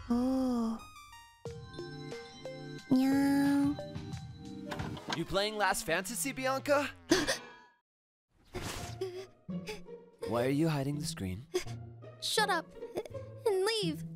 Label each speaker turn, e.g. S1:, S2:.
S1: Oh. Meow.
S2: You playing Last Fantasy, Bianca? Why are you hiding the screen?
S1: Shut up and leave.